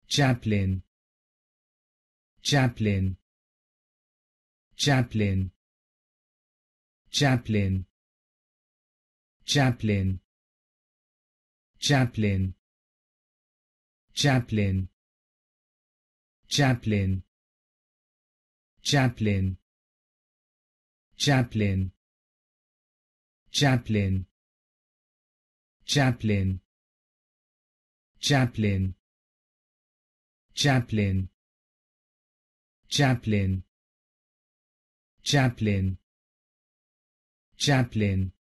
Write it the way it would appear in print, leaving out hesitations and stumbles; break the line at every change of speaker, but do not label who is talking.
chaplain, chaplain, chaplain, chaplain, chaplain, chaplain, chaplain, chaplain, chaplain, chaplain, chaplain, chaplain, chaplain, chaplain, chaplain, chaplain, chaplain,